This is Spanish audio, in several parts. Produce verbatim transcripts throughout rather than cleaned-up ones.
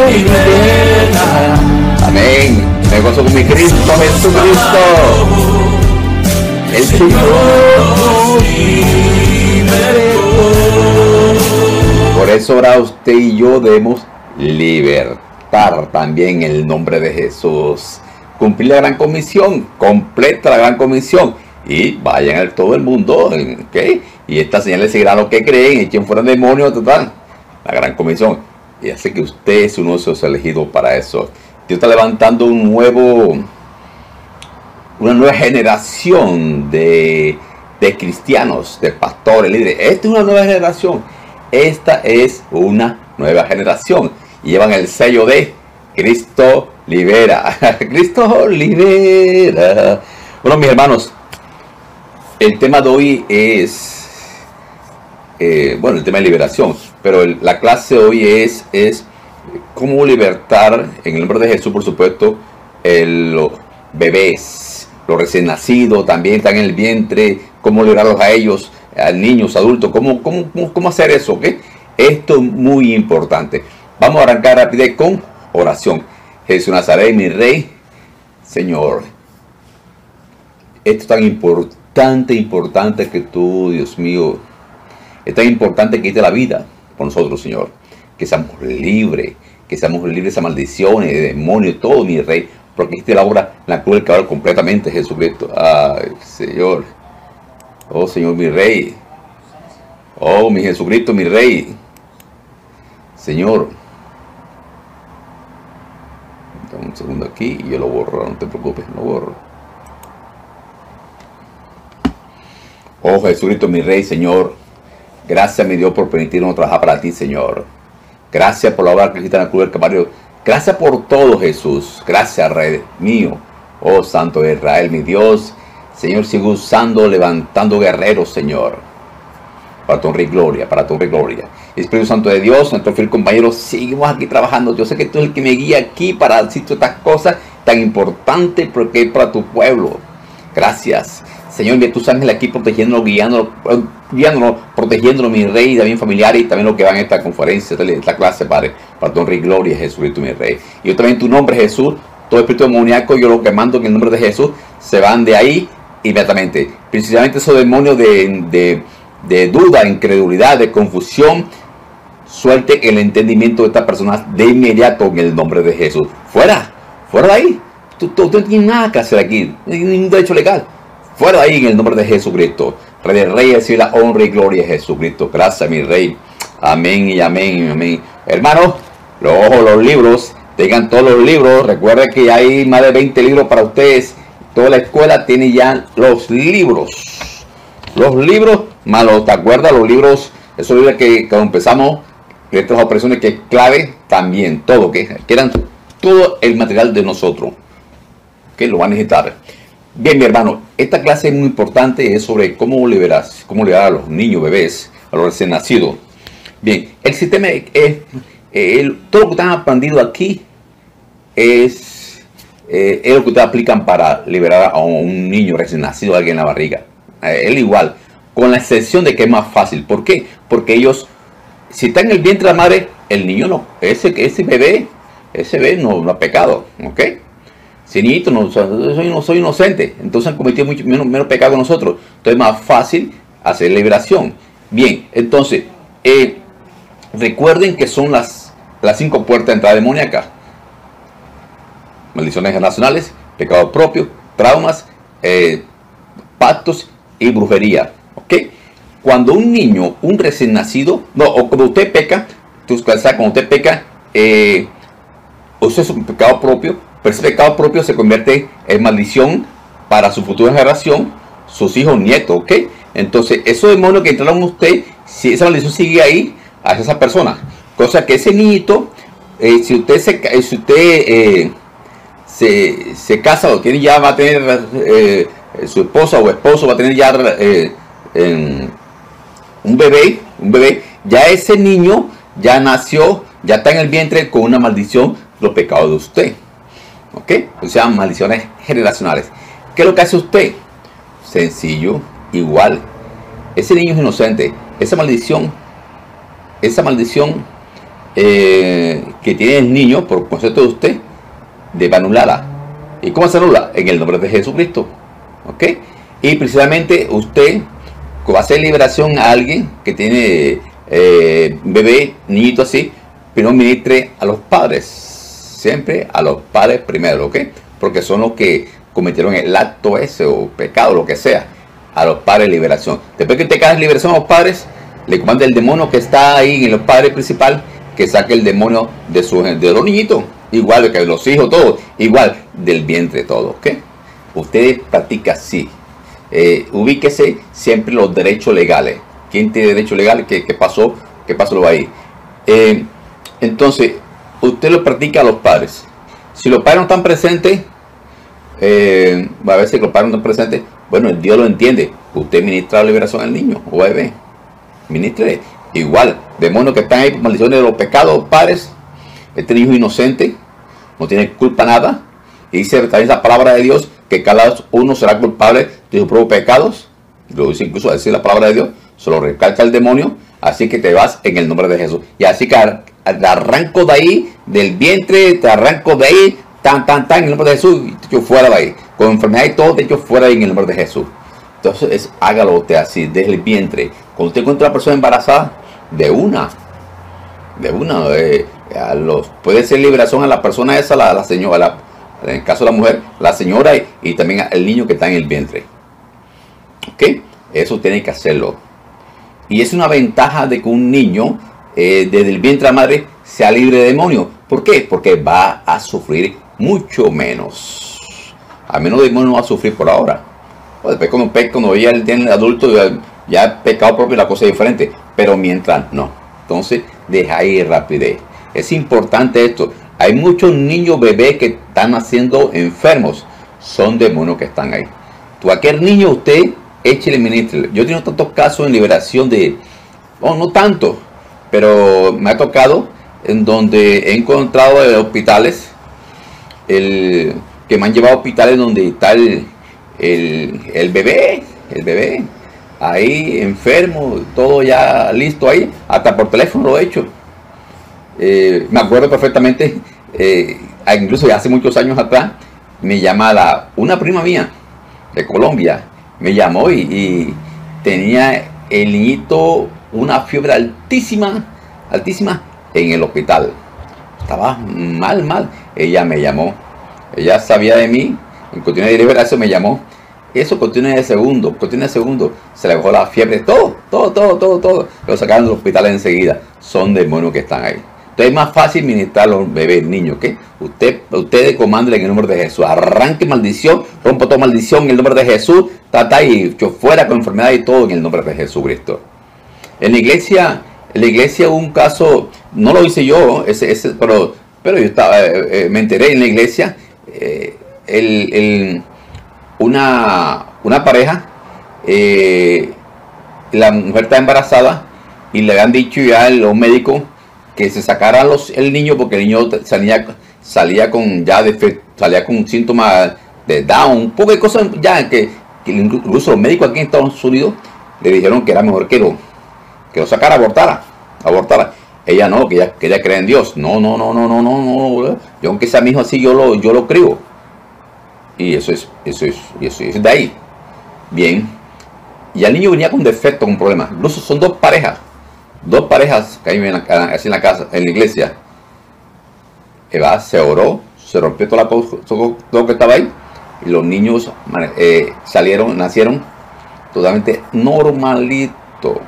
libera. Amén. Me gozo con mi Cristo Jesucristo. El Señor nos libertó. Por eso ahora usted y yo debemos libertar también el nombre de Jesús. Cumplir la gran comisión, completa la gran comisión. Y vayan a todo el mundo, ¿ok? Y estas señales seguirán los que creen, echen fuera demonios, total. La gran comisión. Y hace que usted es uno de esos elegidos para eso. Dios está levantando un nuevo, una nueva generación de, de cristianos, de pastores, líderes. Esta es una nueva generación. Esta es una nueva generación. Y llevan el sello de Cristo libera. Cristo libera. Bueno, mis hermanos, el tema de hoy es, eh, bueno, el tema de liberación. Pero el, la clase de hoy es, es cómo libertar, en el nombre de Jesús, por supuesto, el, los bebés, los recién nacidos, también están en el vientre, cómo liberarlos a ellos, a niños, adultos, cómo, cómo, cómo, cómo hacer eso, ¿ok? Esto es muy importante. Vamos a arrancar rápido con oración. Jesús Nazaret, mi Rey, Señor, esto es tan importante, importante que tú, Dios mío, es tan importante que quite la vida por nosotros, Señor. Que seamos libres, que seamos libres de esas maldiciones, de demonios, todo, mi Rey, porque hiciste la obra en la cruz del Calvario completamente, Jesucristo. Ay, Señor. Oh, Señor, mi Rey. Oh, mi Jesucristo, mi Rey. Señor. Dame un segundo aquí y yo lo borro, no te preocupes, lo borro. Oh, Jesucristo, mi Rey, Señor. Gracias, mi Dios, por permitirnos trabajar para ti, Señor. Gracias por la obra que hiciste en la cruz del Calvario. Gracias por todo, Jesús. Gracias, Rey mío. Oh, Santo de Israel, mi Dios. Señor, sigue usando, levantando guerreros, Señor. Para tu honra y gloria, para tu honra y gloria. Espíritu Santo de Dios, nuestro fiel compañero, seguimos aquí trabajando. Yo sé que tú eres el que me guía aquí para decir todas estas cosas tan importantes porque es para tu pueblo. Gracias. Señor, envía tus ángeles aquí protegiéndolo, guiándolo, guiándolo, protegiéndolo, mi Rey, y también familiares, y también los que van a esta conferencia, esta clase, Padre, para tu honra y gloria, Jesucristo, mi Rey. Y yo también en tu nombre, Jesús, todo espíritu demoníaco, yo lo que mando en el nombre de Jesús, se van de ahí inmediatamente. Principalmente esos demonios de, de, de duda, incredulidad, de confusión, suelte el entendimiento de estas personas de inmediato en el nombre de Jesús. Fuera, fuera de ahí. Tú, tú, tú no tienes nada que hacer aquí, no hay ningún derecho legal. Fuera de ahí en el nombre de Jesucristo. Rey de Reyes y la honra y gloria de Jesucristo. Gracias, mi Rey. Amén y amén y amén. Hermanos, los ojos, los libros, tengan todos los libros. Recuerden que hay más de veinte libros para ustedes. Toda la escuela tiene ya los libros. Los libros, malos, ¿te acuerdas? Los libros, esos libros que cuando empezamos, estas operaciones que es clave, también, todo, que quieran todo el material de nosotros. Que lo van a necesitar. Bien, mi hermano, esta clase es muy importante, es sobre cómo liberar, cómo liberar a los niños, bebés, a los recién nacidos. Bien, el sistema es, el, todo lo que están aprendido aquí es, eh, es lo que ustedes aplican para liberar a un niño recién nacido, alguien en la barriga. Eh, él igual, con la excepción de que es más fácil. ¿Por qué? Porque ellos, si está en el vientre de la madre, el niño no, ese, ese bebé, ese bebé no, no ha pecado, ¿ok? Si niñito, no soy, no soy inocente, entonces han cometido mucho menos, menos pecado que nosotros. Entonces es más fácil hacer liberación. Bien, entonces, eh, recuerden que son las, las cinco puertas de entrada demoníaca. Maldiciones generacionales, pecado propio, traumas, eh, pactos y brujería. ¿Ok? Cuando un niño, un recién nacido, no, o cuando usted peca, tú, cuando usted peca, eh, usted es un pecado propio. Pero ese pecado propio se convierte en maldición para su futura generación, sus hijos, nietos, ¿ok? Entonces, esos demonios que entraron en usted, si esa maldición sigue ahí, a esa persona. Cosa que ese niñito, eh, si usted, se, si usted eh, se, se casa o tiene ya, va a tener eh, su esposa o esposo, va a tener ya eh, eh, un bebé, un bebé, ya ese niño ya nació, ya está en el vientre con una maldición, los pecados de usted. ¿Ok? O sea, maldiciones generacionales. ¿Qué es lo que hace usted? Sencillo, igual. Ese niño es inocente. Esa maldición, esa maldición, eh, que tiene el niño, por concepto de usted, debe anularla. ¿Y cómo se anula? En el nombre de Jesucristo. ¿Ok? Y precisamente usted va a hacer liberación a alguien que tiene eh, bebé, niñito así, pero ministre a los padres. Siempre a los padres primero, ¿ok? Porque son los que cometieron el acto ese o pecado, lo que sea. A los padres liberación. Después que te caes liberación a los padres, le comanda el demonio que está ahí en los padres principal, que saque el demonio de, su, de los niñitos. Igual que los hijos, todos. Igual del vientre, todo, ¿ok? Usted practica así. Eh, ubíquese siempre los derechos legales. ¿Quién tiene derechos legales? ¿Qué, qué pasó? ¿Qué pasó ahí? Eh, entonces, usted lo practica a los padres. Si los padres no están presentes, eh, a veces los padres no están presentes, bueno, Dios lo entiende. Usted ministra la liberación al niño o bebé. Ministre. Igual, demonios que están ahí por maldiciones de los pecados, padres. Este niño inocente, no tiene culpa nada. Y dice también la palabra de Dios que cada uno será culpable de sus propios pecados. Lo dice incluso a decir la palabra de Dios, se lo recalca el demonio. Así que te vas en el nombre de Jesús. Y así que te arranco de ahí, del vientre, te arranco de ahí, tan, tan, tan, en el nombre de Jesús, y te echo fuera de ahí. Con enfermedad y todo, te echo fuera en el nombre de Jesús. Entonces, es, hágalo usted así, desde el vientre. Cuando usted encuentra a una persona embarazada, de una, de una, eh, a los, puede ser liberación a la persona esa, la, la señora, la, en el caso de la mujer, la señora y, y también el niño que está en el vientre. ¿Ok? Eso tiene que hacerlo. Y es una ventaja de que un niño eh, desde el vientre de la madre sea libre de demonios. ¿Por qué? Porque va a sufrir mucho menos. A menos de demonios no va a sufrir por ahora. Pues después cuando, cuando ya tiene el adulto, ya, ya pecado propio, la cosa es diferente. Pero mientras no. Entonces deja ahí rapidez. Es importante esto. Hay muchos niños bebés que están naciendo enfermos. Son demonios que están ahí. Cualquier niño usted échele ministre. Yo he tenido tantos casos en liberación de... Oh, no tanto. Pero me ha tocado en donde he encontrado en hospitales el, que me han llevado a hospitales donde está el, el, el bebé. El bebé. Ahí enfermo. Todo ya listo ahí. Hasta por teléfono lo he hecho. Eh, me acuerdo perfectamente, eh, incluso ya hace muchos años atrás, me llama la, una prima mía de Colombia, me llamó y, y tenía el niñito una fiebre altísima, altísima en el hospital. Estaba mal, mal. Ella me llamó, ella sabía de mí, en continuidad de liberación me llamó. Eso continúa de segundo, continúa de segundo, se le bajó la fiebre, todo, todo, todo, todo, todo. Lo sacaron del hospital enseguida. Son demonios que están ahí. Entonces es más fácil ministrar a los bebés, niños, ¿ok? Usted, ustedes comanden en el nombre de Jesús. Arranque maldición, rompa toda maldición en el nombre de Jesús. Tata y yo fuera con enfermedad y todo en el nombre de Jesucristo. En la iglesia, en la iglesia hubo un caso, no lo hice yo, ese, ese, pero, pero yo estaba, eh, eh, me enteré en la iglesia, eh, el, el, una, una pareja, eh, la mujer está embarazada y le habían dicho ya a los médicos que se sacara los, el niño porque el niño salía, salía con ya de, salía con síntomas de Down, un poco de cosas ya que, que incluso los médicos aquí en Estados Unidos le dijeron que era mejor que lo, que lo sacara, abortara, abortara. Ella no, que ella, que ella cree en Dios. No, no, no, no, no, no, no. Yo aunque sea mi hijo así, yo lo, yo lo creo. Y eso es, eso es, eso es de ahí. Bien. Y el niño venía con defecto, con problemas. Incluso son dos parejas. Dos parejas que hay así en la casa, en la iglesia. Eva se oró, se rompió toda la cosa, todo lo que estaba ahí. Y los niños eh, salieron, nacieron totalmente normalito.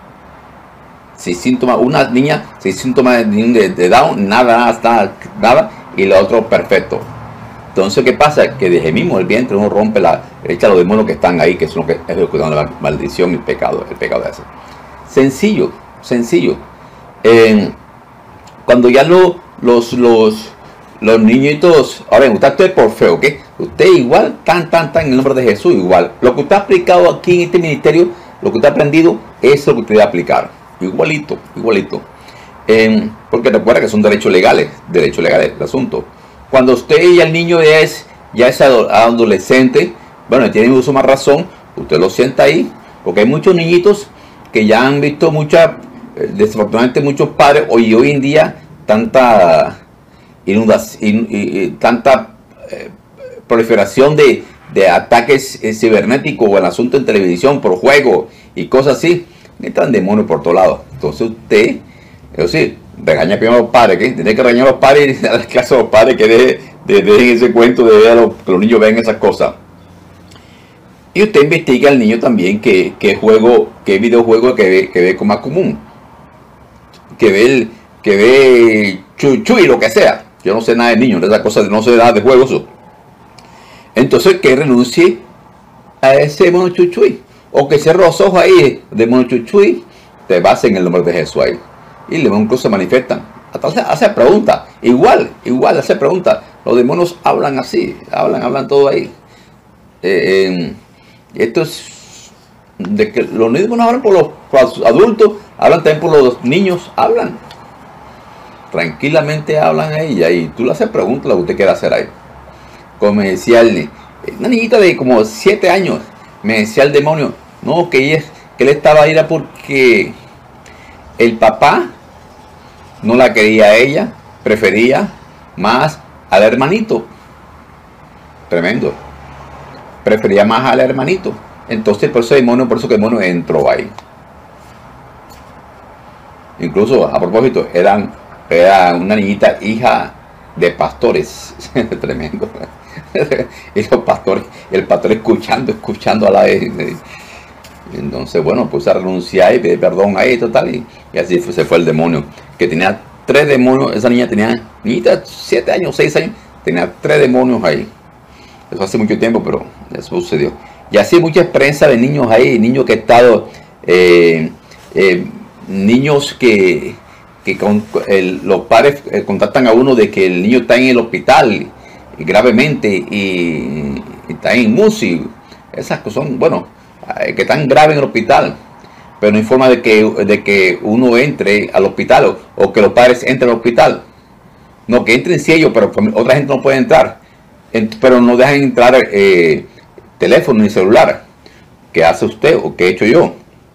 Sin síntomas, una niña sin síntomas de, de Down, nada, nada, nada, y la otra perfecto. Entonces, ¿qué pasa? Que desde mismo el vientre uno rompe la, echa los demonios que están ahí, que son los que ejecutan la maldición y el pecado, el pecado de ese. Sencillo, sencillo. Eh, cuando ya lo, los, los, los niñitos, ahora bien, usted actúe por fe, ¿ok? Usted igual, tan, tan, tan, en el nombre de Jesús, igual. Lo que usted ha aplicado aquí en este ministerio, lo que usted ha aprendido, eso es lo que usted debe aplicar. Igualito, igualito. Eh, porque recuerda que son derechos legales, derechos legales el asunto. Cuando usted y el niño ya es, ya es adolescente, bueno, tiene uso más razón, usted lo sienta ahí, porque hay muchos niñitos que ya han visto muchas, desafortunadamente muchos padres, hoy, hoy en día tanta inundación, y, y, tanta eh, proliferación de, de ataques eh, cibernéticos o el asunto en televisión por juego y cosas así, entran demonios por todos lados. Entonces usted, eso sí, regaña primero a los padres, que tiene que regañar a los padres y dar clase a los padres que dejen de, de ese cuento de ver a los, que los niños ven esas cosas. Y usted investiga al niño también qué, qué juego, qué videojuego que ve, que ve como más común, que ve el, que ve Chuy Chuy, lo que sea. Yo no sé nada de niños, de esas cosas, no sé nada de juegos. Entonces que renuncie a ese mono Chuy Chuy, o que cierre los ojos ahí de mono Chuy Chuy, te vas en el nombre de Jesús ahí. Y los demonios se manifiestan. Hasta hace preguntas, igual, igual hace preguntas. Los demonios hablan así, hablan, hablan todo ahí. Eh, eh, esto es de que los niños no hablan por los, por los adultos, hablan también por los niños, hablan. Tranquilamente hablan a ella y tú le haces preguntas lo que usted quiera hacer ahí. Como me decía el, una niñita de como siete años, me decía el demonio, no, que, ella, que él estaba ahí porque el papá no la quería a ella, prefería más al hermanito. Tremendo. Prefería más al hermanito. Entonces por eso el demonio, por eso que el demonio entró ahí. Incluso a propósito, eran, era una niñita hija de pastores. Tremendo. Y los pastores, el pastor escuchando, escuchando a la vez. Entonces, bueno, pues a renunciar y pedir perdón ahí, total. Y, y así fue, se fue el demonio. Que tenía tres demonios. Esa niña tenía, niñita, siete años, seis años, tenía tres demonios ahí. Eso hace mucho tiempo, pero eso sucedió. Y así mucha experiencia de niños ahí, niños que han estado, eh, eh, niños que, que con, el, los padres eh, contactan a uno de que el niño está en el hospital y, gravemente y, y está en M U S I. Esas cosas son, bueno, eh, que están graves en el hospital, pero no hay forma de que, de que uno entre al hospital o, o que los padres entren al hospital. No, que entren sí ellos, pero otra gente no puede entrar. Pero no dejan entrar eh, teléfono ni celular. ¿Qué hace usted o qué he hecho yo?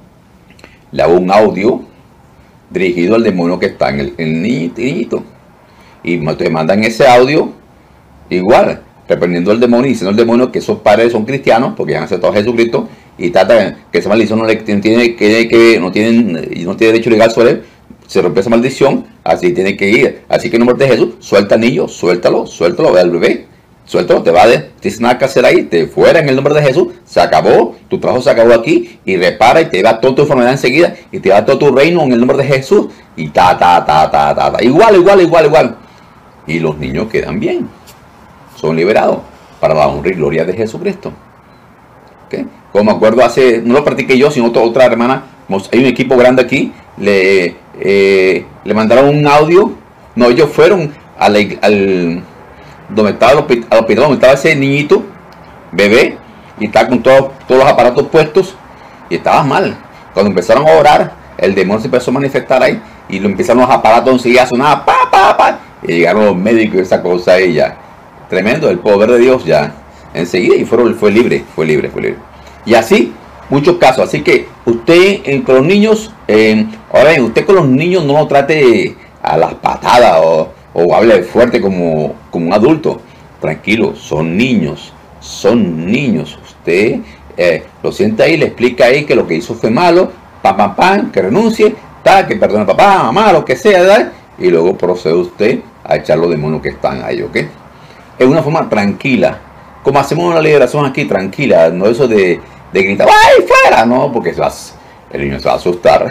Le hago un audio dirigido al demonio que está en el, el niñito. Y te mandan ese audio igual, reprendiendo al demonio y diciendo al demonio que esos padres son cristianos porque ya han aceptado a Jesucristo y trata que esa maldición no le tiene que, que no tienen no tiene derecho legal sobre él. Se rompe esa maldición, así tiene que ir. Así que en nombre de Jesús, suelta al niño, suéltalo, suéltalo, ve al bebé. Suelto, te va de, tienes nada que hacer ahí, te fuera en el nombre de Jesús, se acabó, tu trabajo se acabó aquí, y repara y te va toda tu enfermedad enseguida, y te va todo tu reino en el nombre de Jesús, y ta, ta, ta, ta, ta, ta, igual, igual, igual, igual. Y los niños quedan bien, son liberados para la honra y gloria de Jesucristo. ¿Okay? Como me acuerdo hace, no lo practiqué yo, sino otra, otra hermana, hay un equipo grande aquí, le, eh, le mandaron un audio, no, ellos fueron al, al donde estaba el hospital, al hospital donde estaba ese niñito, bebé, y estaba con todos, todos los aparatos puestos, y estaba mal. Cuando empezaron a orar, el demonio se empezó a manifestar ahí, y lo empezaron los aparatos enseguida a sonar, pa, pa, pa, y llegaron los médicos y esa cosa ahí ya. Tremendo, el poder de Dios ya, enseguida, y fueron, fue libre, fue libre, fue libre. Y así, muchos casos. Así que usted eh, con los niños, eh, ahora bien, usted con los niños no lo trate a las patadas o o hable fuerte como, como un adulto. Tranquilo, son niños, son niños. Usted eh, lo sienta ahí, le explica ahí que lo que hizo fue malo, pam, pam, pam, que renuncie, ta, que perdone a papá, mamá, lo que sea, ¿verdad? Y luego procede usted a echar los demonios que están ahí, ¿ok? Es una forma tranquila, como hacemos una liberación aquí, tranquila, no eso de, de gritar, ¡ay, fuera! No, porque se va, el niño se va a asustar.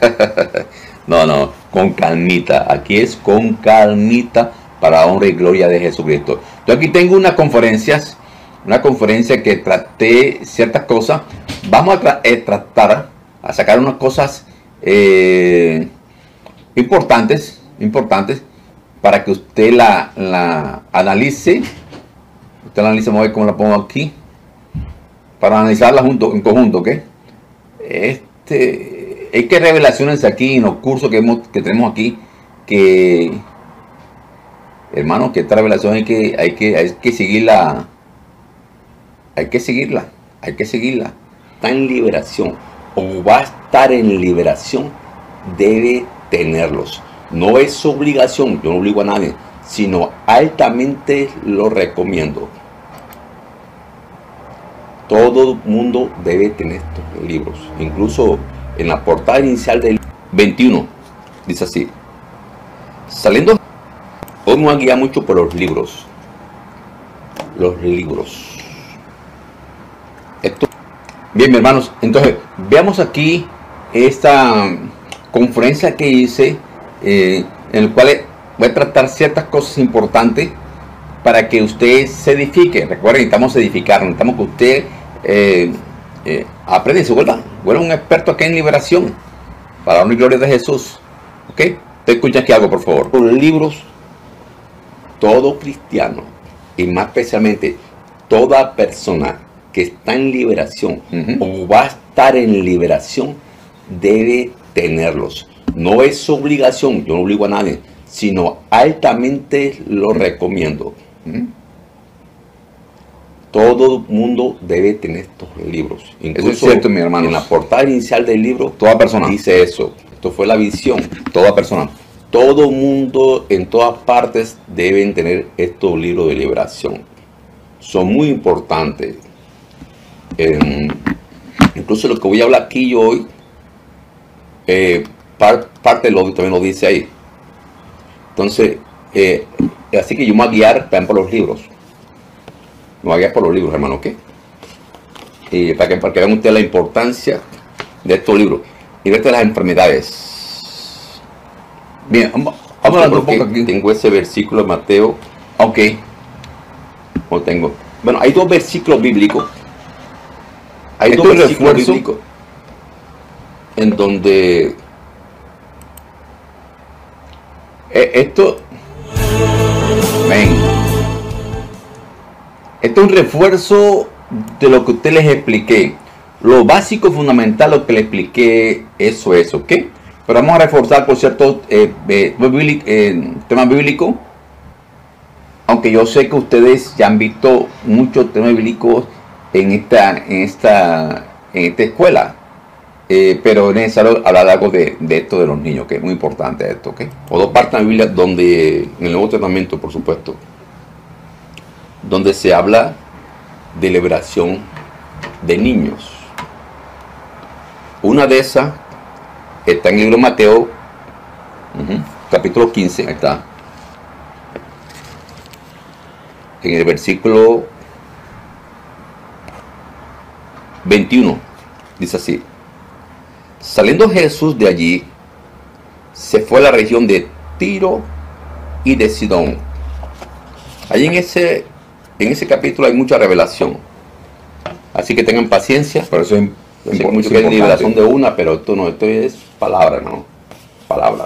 No, no, con calmita. Aquí es con calmita para honra y gloria de Jesucristo. Yo aquí tengo unas conferencias, una conferencia que traté ciertas cosas. Vamos a tra eh, tratar a sacar unas cosas eh, importantes, importantes para que usted la, la analice. Usted la analice, vamos a ver cómo la pongo aquí. Para analizarla junto, en conjunto, ¿ok? Este... Es que revelaciones aquí en los cursos que, hemos, que tenemos aquí, que, hermanos, que esta revelación hay que, hay que, hay que seguirla, hay que seguirla, hay que seguirla. Está en liberación, o va a estar en liberación, debe tenerlos. No es obligación, yo no obligo a nadie, sino altamente lo recomiendo. Todo el mundo debe tener estos libros. Incluso en la portada inicial del veintiuno, dice así. Saliendo, hoy me voy a guiar mucho por los libros. Los libros. Esto. Bien, mis hermanos, entonces veamos aquí esta conferencia que hice, eh, en la cual voy a tratar ciertas cosas importantes para que usted se edifique. Recuerden, necesitamos edificar, necesitamos que usted eh, eh, aprenda y se vuelva, vuelva un experto aquí en liberación, para la honra y gloria de Jesús. ¿Ok? Te escucha aquí algo, por favor. Los libros, todo cristiano, y más especialmente toda persona que está en liberación uh-huh. o va a estar en liberación, debe tenerlos. No es obligación, yo no obligo a nadie, sino altamente lo recomiendo. ¿Mm? Todo el mundo debe tener estos libros. Incluso eso es cierto, mi hermano. En la portada inicial del libro, toda persona dice eso. Esto fue la visión. Toda persona. Todo mundo en todas partes deben tener estos libros de liberación. Son muy importantes. Eh, incluso lo que voy a hablar aquí yo hoy, eh, par, parte de lo también lo dice ahí. Entonces, eh, así que yo me voy a guiar también por los libros. Me voy a guiar por los libros, hermano, ¿ok? Y para que, para que vean ustedes la importancia de estos libros y de estas las enfermedades. Bien, vamos, vamos a hablar un poco aquí. Tengo ese versículo de Mateo. Ok. Lo tengo. Bueno, hay dos versículos bíblicos. Hay dos versículos bíblicos en donde eh, esto ven, esto es un refuerzo de lo que usted les expliqué. Lo básico, fundamental, lo que le expliqué, eso es, ¿ok? Pero vamos a reforzar por ciertos eh, eh, bíblico, eh, temas bíblicos. Aunque yo sé que ustedes ya han visto muchos temas bíblicos en esta, en esta, en esta escuela. Eh, pero es necesario hablar algo de, de esto de los niños, que es muy importante esto, ¿ok? O dos partes de la Biblia donde, en el Nuevo Testamento, por supuesto, donde se habla de liberación de niños. Una de esas está en el libro de Mateo, uh-huh, capítulo quince, ahí está. En el versículo veintiuno, dice así. Saliendo Jesús de allí, se fue a la región de Tiro y de Sidón. Allí en ese, en ese capítulo hay mucha revelación. Así que tengan paciencia. Por eso es, es mucho que es liberación de una, pero esto no, esto es palabra, ¿no? Palabra.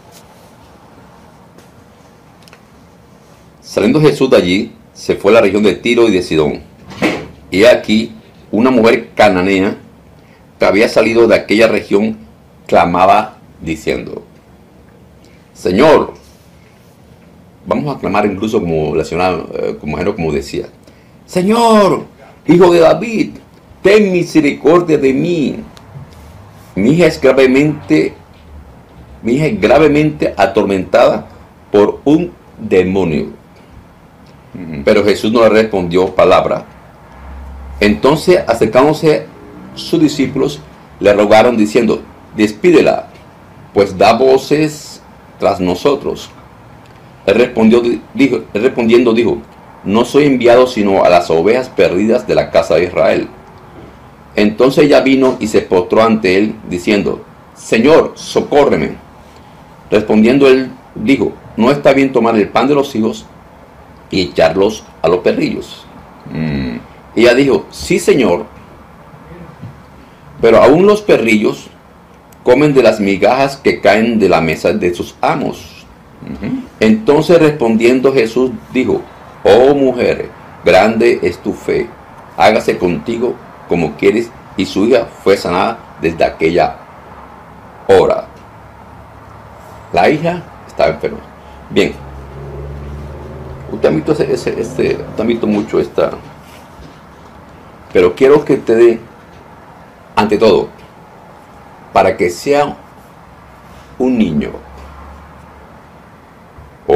Saliendo Jesús de allí, se fue a la región de Tiro y de Sidón. Y aquí una mujer cananea que había salido de aquella región clamaba diciendo: Señor, vamos a clamar incluso como la señora, eh, como, como decía, Señor, hijo de David, ten misericordia de mí. Mi hija es gravemente, mi hija es gravemente atormentada por un demonio. Uh-huh. Pero Jesús no le respondió palabra. Entonces, acercándose sus discípulos, le rogaron diciendo: despídela, pues da voces tras nosotros. Él respondió, dijo, él respondiendo dijo: no soy enviado sino a las ovejas perdidas de la casa de Israel. Entonces ella vino y se postró ante él, diciendo: Señor, socórreme. Respondiendo él dijo: no está bien tomar el pan de los hijos y echarlos a los perrillos. Mm. Y ella dijo: sí, Señor, pero aún los perrillos comen de las migajas que caen de la mesa de sus amos. Uh-huh. Entonces respondiendo Jesús dijo: oh mujer, grande es tu fe, hágase contigo como quieres. Y su hija fue sanada desde aquella hora. La hija estaba enferma. Bien, usted ha visto, ese, ese, este, usted ha visto mucho esta, pero quiero que ustedes, ante todo, para que sea un niño,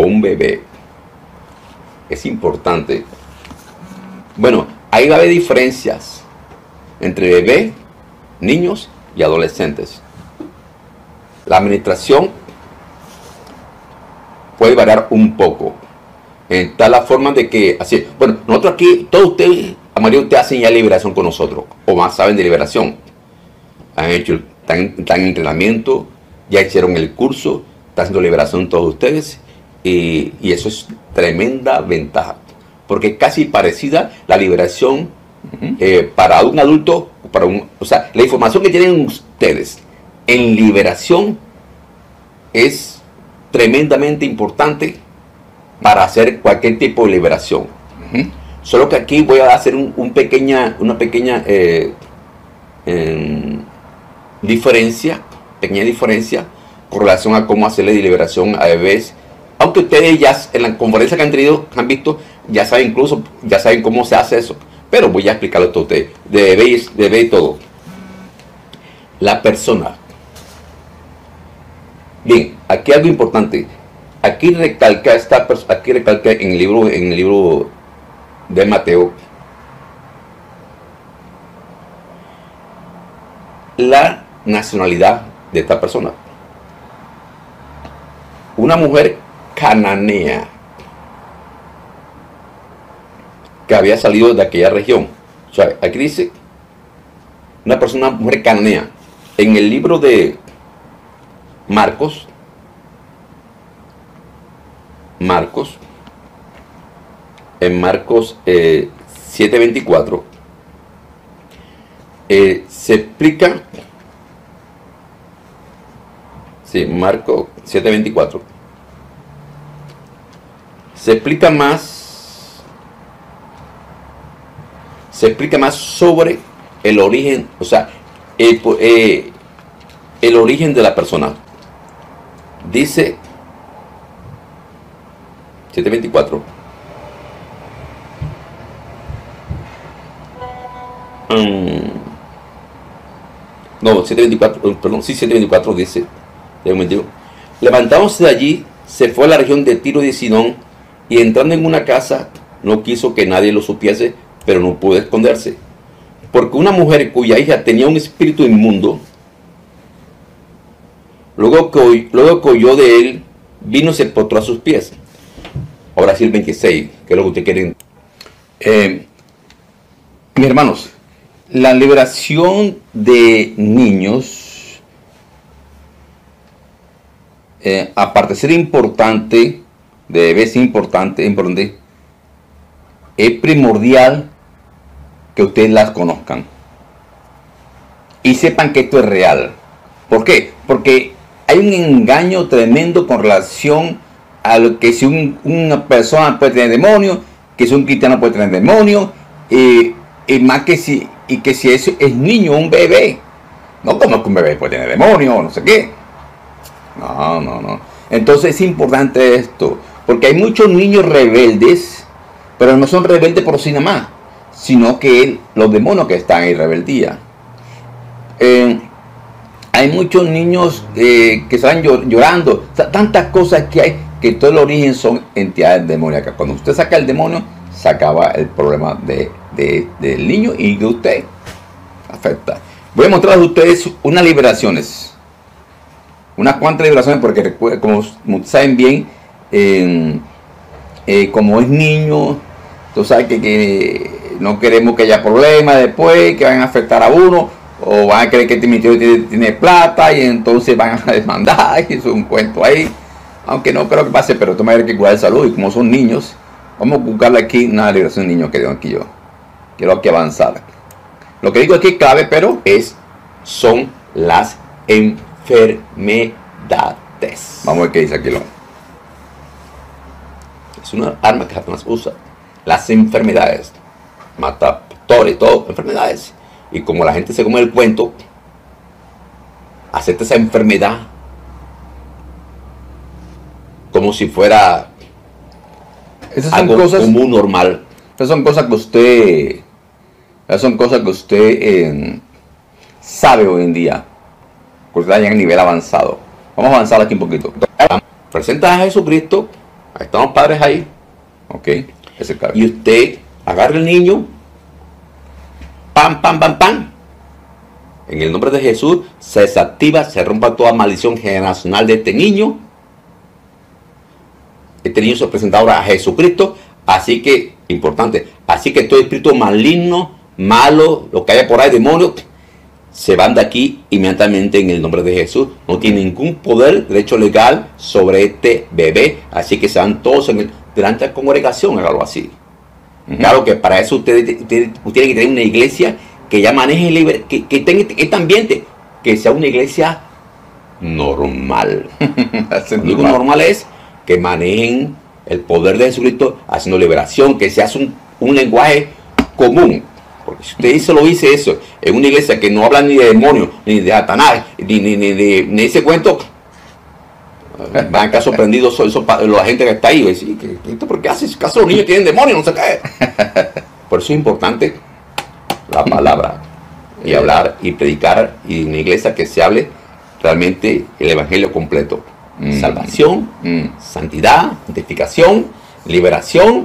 un bebé. Es importante. Bueno, ahí va a haber diferencias entre bebés, niños y adolescentes. La administración puede variar un poco. Está la forma de que, así, bueno, nosotros aquí, todos ustedes, la mayoría de ustedes hacen ya liberación con nosotros, o más saben de liberación. Han hecho, están, están en entrenamiento, ya hicieron el curso, están haciendo liberación todos ustedes, y, y eso es tremenda ventaja, porque es casi parecida la liberación uh-huh. eh, para un adulto, para un, o sea, la información que tienen ustedes en liberación es tremendamente importante para hacer cualquier tipo de liberación. Uh-huh. Solo que aquí voy a hacer un, un pequeña, una pequeña eh, eh, diferencia, pequeña diferencia con relación a cómo hacerle liberación a bebés. Aunque ustedes ya en la conferencia que han tenido, han visto, ya saben incluso, ya saben cómo se hace eso. Pero voy a explicarlo a ustedes, de bebés, de bebé y todo. La persona. Bien, aquí algo importante. Aquí recalca esta aquí recalca en el libro en el libro de Mateo la nacionalidad de esta persona. Una mujer cananea que había salido de aquella región. O sea, aquí dice una persona, una mujer cananea. En el libro de Marcos Marcos, en Marcos eh, siete veinticuatro, eh, se explica, sí, Marcos siete veinticuatro, se explica más, se explica más sobre el origen, o sea, el, eh, el origen de la persona. Dice siete veinticuatro. Um, no, siete veinticuatro, perdón, sí, siete veinticuatro dice, de un momento, levantándose de allí, se fue a la región de Tiro y de Sidón, y entrando en una casa, no quiso que nadie lo supiese, pero no pudo esconderse. Porque una mujer cuya hija tenía un espíritu inmundo, luego que, luego que oyó de él, vino y se postró a sus pies. Ahora sí el veintiséis, que es lo que ustedes quieren. Eh, mis hermanos, la liberación de niños, eh, aparte de ser importante, debe ser importante, importante, es primordial que ustedes las conozcan y sepan que esto es real. ¿Por qué? Porque hay un engaño tremendo con relación a lo que si un, una persona puede tener demonio, que si un cristiano puede tener demonio, eh, y más que si, y que si es, es niño, un bebé. No como que un bebé puede tener demonio, no sé qué. No, no, no. Entonces es importante esto, porque hay muchos niños rebeldes, pero no son rebeldes por sí nada más, sino que él, los demonios que están en rebeldía. Eh, hay muchos niños eh, que están llorando, o sea, tantas cosas que hay, que todo el origen son entidades demoníacas. Cuando usted saca el demonio, se acaba el problema de, de, del niño y de usted afecta. Voy a mostrarles a ustedes unas liberaciones, unas cuantas liberaciones, porque como, como saben bien, eh, eh, como es niño, tú sabes que, que no queremos que haya problemas después, que van a afectar a uno, o van a creer que este ministerio tiene, tiene plata y entonces van a demandar, y eso es un cuento ahí. Aunque no creo que pase, pero toma que cuidar de salud, y como son niños, vamos a buscarle aquí una liberación de niños que digo aquí yo. Quiero aquí avanzar. Lo que digo aquí es clave, pero es, son las enfermedades. Vamos a ver qué dice aquí. Lo. Es una arma que Satanás usa. Las enfermedades. Mata pastores, todo, enfermedades. Y como la gente se come el cuento, acepta esa enfermedad como si fuera esas son algo cosas, común, normal. Esas son cosas que usted, esas son cosas que usted eh, sabe hoy en día, porque está ya en nivel avanzado. Vamos a avanzar aquí un poquito. Presenta a Jesucristo Ahí están los padres ahí. Ok. Ese claro. Y usted agarra el niño, pam, pam, pam, pam. En el nombre de Jesús se desactiva, se rompa toda maldición generacional de este niño. Este niño se presenta ahora a Jesucristo. Así que, importante, así que todo espíritu maligno, malo, lo que haya por ahí, demonios, se van de aquí inmediatamente en el nombre de Jesús. No tiene ningún poder, derecho legal sobre este bebé. Así que se van todos en el, delante de la congregación, algo así. Uh-huh. Claro que para eso ustedes usted, usted tienen que tener una iglesia que ya maneje libre, que, que tenga este ambiente, que sea una iglesia normal. Lo único normal es que manejen el poder de Jesucristo haciendo liberación, que se hace un, un lenguaje común. Porque si usted dice, lo dice eso en una iglesia que no habla ni de demonios, ni de Satanás, ni, ni, ni de ni ese cuento, van a quedar sorprendidos eso, la gente que está ahí. Decir, ¿por qué haces caso? Los niños tienen demonios, no se cae. Por eso es importante la palabra y hablar y predicar, y en una iglesia que se hable realmente el evangelio completo. Mm. Salvación, mm. santidad, santificación, liberación,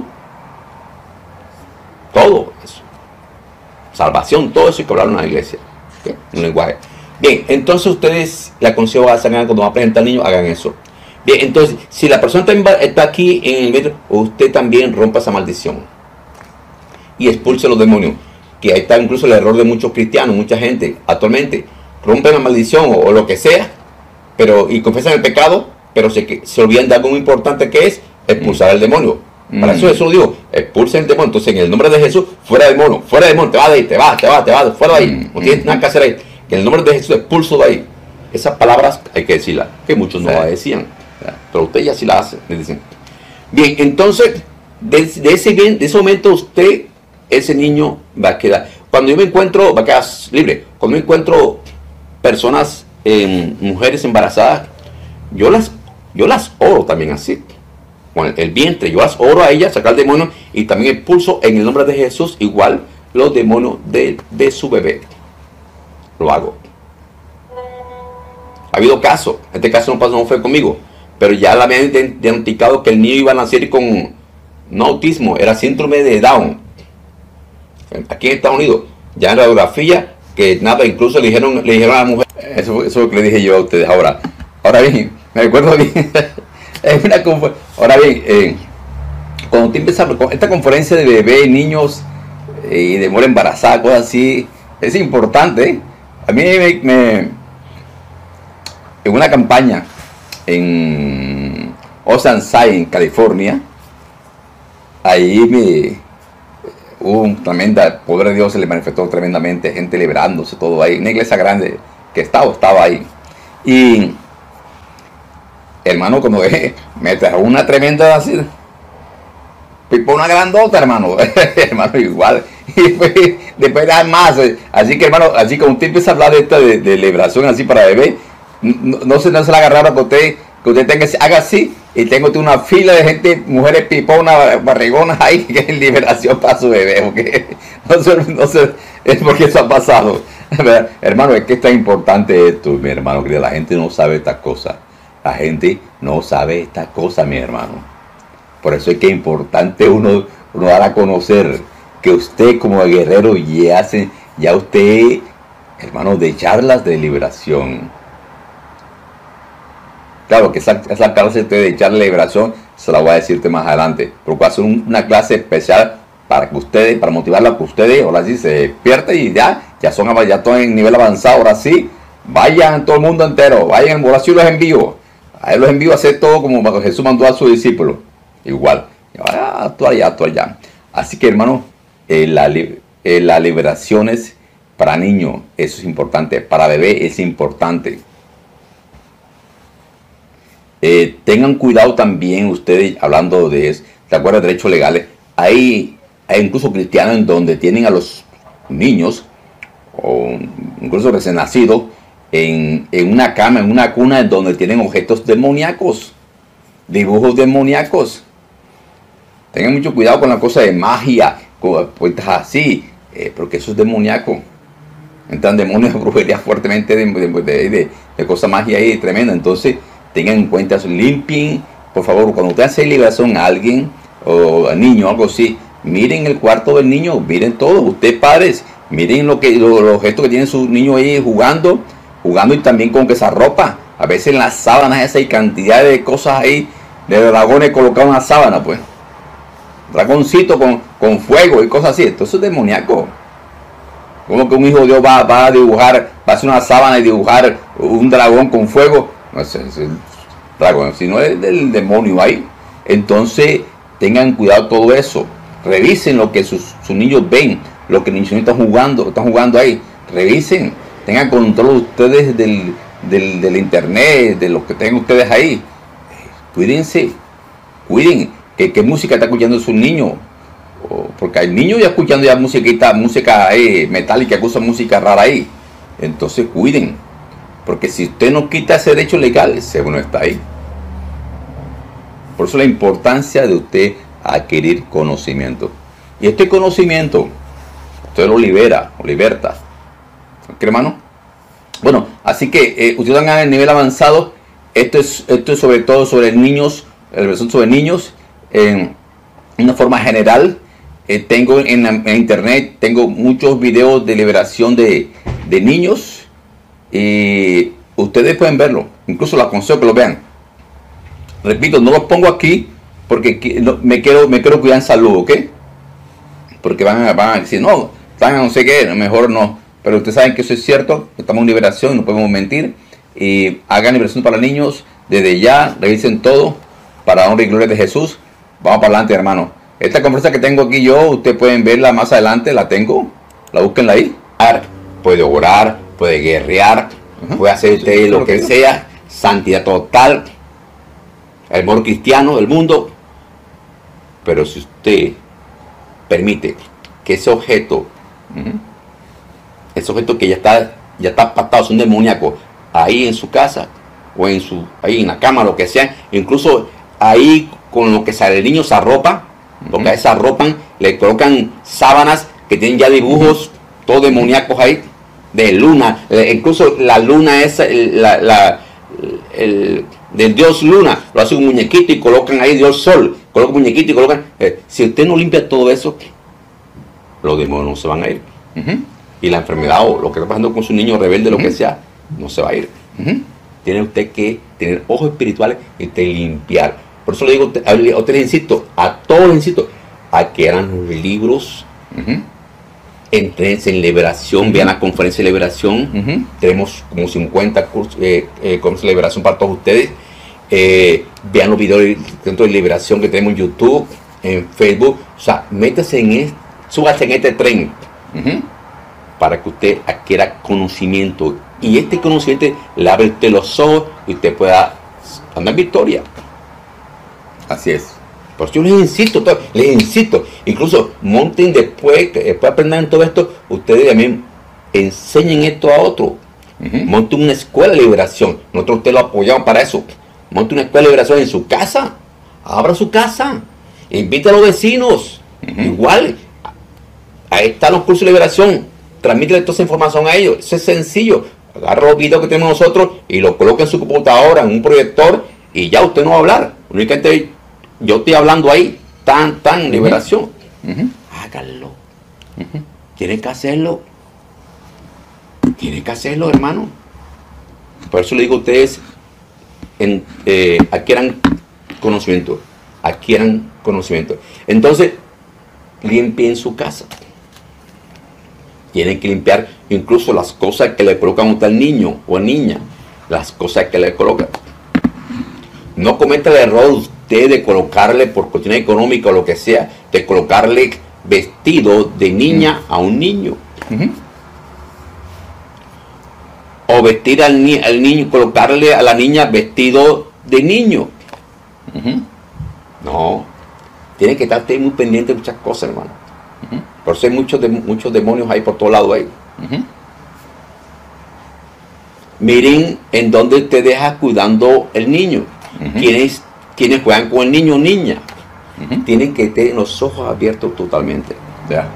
todo eso. Salvación, todo eso hay que hablar en una iglesia. ¿Okay? Un lenguaje. Bien, entonces ustedes, la aconsejo a hacer cuando van a presentar al niño, hagan eso. Bien, entonces, si la persona está aquí en el medio, usted también rompa esa maldición y expulse los demonios. Que ahí está incluso el error de muchos cristianos, mucha gente actualmente. Rompen la maldición o, o lo que sea, pero y confiesan el pecado, pero se, se olvidan de algo muy importante que es expulsar al demonio. Mm. Para eso Jesús dijo, expulsen el demonio. Entonces en el nombre de Jesús, fuera del demonio, fuera del demonio, te vas de ahí, te vas, te vas, te vas, fuera de ahí. Mm. No tienes nada que hacer ahí. Que en el nombre de Jesús expulso de ahí. Esas palabras hay que decirlas, que muchos no sí. las decían. Pero usted ya sí las hace, le dicen. Bien, entonces, de, de, ese, de ese momento usted, ese niño va a quedar. Cuando yo me encuentro, va a quedar libre. Cuando me encuentro personas, eh, mujeres embarazadas, yo las, yo las oro también así. Con el, el vientre, yo las oro a ellas, sacar el demonio y también expulso en el nombre de Jesús igual los demonios de, de su bebé. Lo hago. Ha habido casos, este caso no pasó, no fue conmigo, pero ya la habían diagnosticado que el niño iba a nacer con no autismo, era síndrome de Down. Aquí en Estados Unidos, ya en radiografía, que nada, incluso le dijeron, le dijeron a la mujer, eso, eso es lo que le dije yo a ustedes ahora. Ahora bien, me recuerdo bien, es una ahora bien, eh, cuando usted empieza con esta conferencia de bebés, niños eh, y de mujer embarazada, cosas así, es importante. ¿eh? A mí me, me en una campaña en Oceanside, en California, ahí me hubo un tremendo poder de Dios, se le manifestó tremendamente, gente liberándose, todo ahí, una iglesia grande que estaba, estaba ahí. Y hermano, cuando eh, me trajo una tremenda así, por una grandota, hermano, hermano, igual. Y después, después dar más. Así que, hermano, así como usted empieza a hablar de esta de, de liberación así para bebé, no, no se no se la agarraron que usted, que usted tenga, haga así y tengo una fila de gente, mujeres piponas, barrigonas ahí, que es liberación para su bebé. Porque no sé, no sé, es porque eso ha pasado. Hermano, es que es tan importante esto, mi hermano, que la gente no sabe estas cosas. La gente no sabe estas cosas, mi hermano. Por eso es que es importante uno, uno dar a conocer que usted como guerrero ya, hace, ya usted, hermano, de charlas de liberación. Claro que esa, esa clase de charla de liberación se la voy a decirte más adelante. Pero voy a hacer un, una clase especial para que ustedes, para motivarla que ustedes, ahora sí se despierten y ya, ya son ya están en nivel avanzado, ahora sí, vayan todo el mundo entero, vayan en oración, los envío. A él los envío a hacer todo como Jesús mandó a sus discípulos. Igual, actuar ya, actuar ya. Así que, hermano, eh, la, eh, la liberación es para niños, eso es importante. Para bebé es importante. Eh, tengan cuidado también ustedes, hablando de eso, ¿te acuerdas de derechos legales? Hay, hay incluso cristianos en donde tienen a los niños, o incluso recién nacidos, en, en una cama, en una cuna, en donde tienen objetos demoníacos, dibujos demoníacos. Tengan mucho cuidado con la cosa de magia, con puertas así, eh, porque eso es demoníaco. Entran demonios de brujería fuertemente de, de, de, de, de cosas magia ahí tremenda. Entonces, tengan en cuenta eso, limpien, por favor, cuando usted hace liberación a alguien, o al niño, algo así, miren el cuarto del niño, miren todo, ustedes padres, miren lo que, lo, los gestos que tiene su niño ahí jugando, jugando y también con que esa ropa, a veces en las sábanas esas hay cantidad de cosas ahí, de dragones colocados en la sábana, pues, dragoncito con, con fuego y cosas así, esto es demoníaco. Como que un hijo de Dios va, va a dibujar, va a hacer una sábana y dibujar un dragón con fuego, no es, es el dragón, si no es del demonio ahí. Entonces tengan cuidado todo eso, revisen lo que sus, sus niños ven, lo que los niños están jugando, están jugando ahí, revisen, tengan control ustedes del, del, del internet, de lo que tengan ustedes ahí, cuídense, cuiden, que, que música está escuchando sus niños, porque hay niños ya escuchando ya musiquita, música eh, metálica, que usan música rara ahí, entonces cuiden, porque si usted no quita ese derecho legal, ese uno está ahí. Por eso la importancia de usted adquirir conocimiento. Y este conocimiento, usted lo libera, lo liberta. ¿Ok, hermano? Bueno, así que eh, ustedes están en el nivel avanzado. Esto es, esto es sobre todo sobre niños, la versión sobre niños, en una forma general. Eh, tengo en, en internet, tengo muchos videos de liberación de, de niños. Y ustedes pueden verlo. Incluso les aconsejo que lo vean. Repito, no los pongo aquí porque me quiero, me quiero cuidar en salud, ¿ok? Porque van a, van a decir, no, van a no sé qué, mejor no. Pero ustedes saben que eso es cierto, estamos en liberación, no podemos mentir. Y hagan liberación para niños desde ya, revisen todo para honra y gloria de Jesús. Vamos para adelante, hermano. Esta conversa que tengo aquí yo, ustedes pueden verla más adelante, la tengo, la búsquenla ahí. Puede orar, puede guerrear, uh-huh. puede hacer usted sí, lo que, que sea, santidad total. El amor cristiano del mundo, pero si usted permite que ese objeto, uh-huh, ese objeto que ya está, ya está pactado, es un demoníaco, ahí en su casa, o en su, ahí en la cama, lo que sea, incluso ahí con lo que sale el niño se arropa, uh-huh, porque a esa arropan, le colocan sábanas que tienen ya dibujos, uh-huh, todos demoníacos ahí, de luna, incluso la luna es la, la, el del dios luna, lo hace un muñequito y colocan ahí dios sol, colocan un muñequito y colocan, eh, si usted no limpia todo eso, los demonios no se van a ir, uh-huh, y la enfermedad o lo que está pasando con su niño rebelde, uh-huh, lo que sea, no se va a ir. Uh-huh. Tiene usted que tener ojos espirituales y usted limpiar. Por eso le digo a usted, a usted les insisto, a todos les insisto, a que eran los libros, uh-huh, entrense en liberación, uh-huh, vean la conferencia de liberación, uh-huh, tenemos como cincuenta cursos, eh, eh, conferencias de liberación para todos ustedes, eh, vean los videos dentro de liberación que tenemos en YouTube, en Facebook, o sea, métase en este, súbase en este tren, uh-huh, para que usted adquiera conocimiento, y este conocimiento le abre usted los ojos y usted pueda andar en victoria. Así es. Por eso yo les insisto, todo, les insisto, incluso monten después, después aprendan todo esto, ustedes también enseñen esto a otros. Uh-huh. Monten una escuela de liberación, nosotros ustedes lo apoyamos para eso. Monten una escuela de liberación en su casa, abra su casa, invita a los vecinos, uh-huh, igual, ahí están los cursos de liberación, transmítele toda esa información a ellos, eso es sencillo, agarra los videos que tenemos nosotros y los coloca en su computadora, en un proyector, y ya usted no va a hablar, únicamente yo estoy hablando ahí, tan, tan, liberación. Uh-huh. Háganlo. Uh-huh. Tienen que hacerlo. Tienen que hacerlo, hermano. Por eso le digo a ustedes, en, eh, adquieran conocimiento. Adquieran conocimiento. Entonces, limpien su casa. Tienen que limpiar incluso las cosas que le colocan a usted al niño o a niña. Las cosas que le colocan. No cometa el error usted de colocarle, por cuestión económica o lo que sea, de colocarle vestido de niña a un niño. Uh-huh. O vestir al, ni al niño, colocarle a la niña vestido de niño. Uh-huh. No. Tiene que estar usted muy pendiente de muchas cosas, hermano. Uh-huh. Por eso hay muchos, de, muchos demonios ahí por todos lados ahí. Uh-huh. Miren en dónde usted deja cuidando el niño. Uh-huh. ¿Quiénes, quienes juegan con el niño o niña? Uh-huh. Tienen que tener los ojos abiertos totalmente. ¿Ya?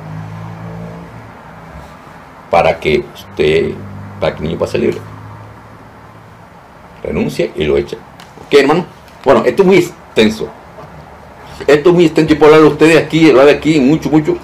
Para que usted, para que el niño pase libre. Renuncie y lo eche. ¿Ok, hermano? Bueno, esto es muy extenso. Esto es muy extenso y puedo hablar de ustedes aquí, hablar de aquí, mucho, mucho.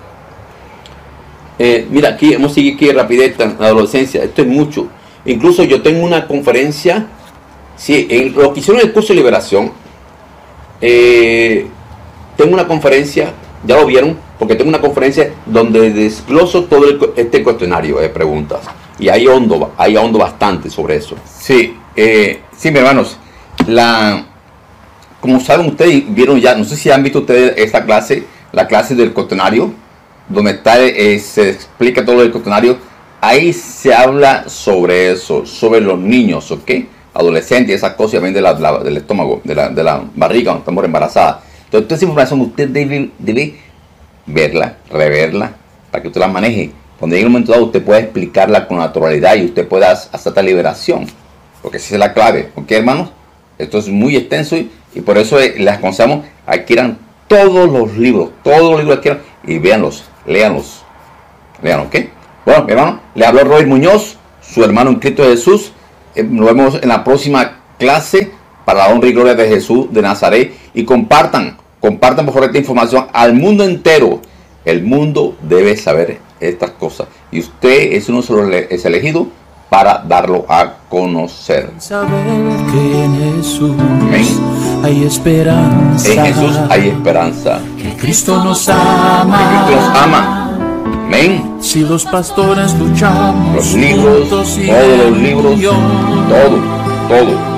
Eh, mira, aquí hemos seguido aquí rapidez en la adolescencia. Esto es mucho. Incluso yo tengo una conferencia, sí, en lo que hicieron el curso de liberación. Eh, tengo una conferencia, ya lo vieron, porque tengo una conferencia donde desgloso todo el, este cuestionario de preguntas. Y ahí hondo, ahí hondo bastante sobre eso. Sí, eh, sí, mis hermanos. La, como saben ustedes, vieron ya, no sé si han visto ustedes esta clase, la clase del cuestionario, donde está, eh, se explica todo el cuestionario. Ahí se habla sobre eso, sobre los niños, ¿ok? Adolescentes, esas cosas también de la, la, del estómago, de la, de la barriga, cuando estamos embarazadas. Entonces, toda esa información usted debe, debe verla, reverla, para que usted la maneje. Cuando llegue el momento dado, usted pueda explicarla con naturalidad y usted pueda hacer esta liberación. Porque esa es la clave, ¿ok, hermanos? Esto es muy extenso y, y por eso eh, les aconsejamos adquieran todos los libros, todos los libros que quieran y véanlos, léanlos, léanlos, ¿ok? Bueno, mi hermano, le habló Roy Muñoz, su hermano en Cristo Jesús. Eh, nos vemos en la próxima clase para la honra y gloria de Jesús de Nazaret. Y compartan, compartan por favor esta información al mundo entero. El mundo debe saber estas cosas. Y usted es uno de los es elegido para darlo a conocer. Saber que en Jesús Amén. hay esperanza. En Jesús hay esperanza. Que Cristo nos ama. Que Cristo nos ama. Amén. Si los pastores luchamos, Los libros, juntos y todos los en libros, unión, todo, todo.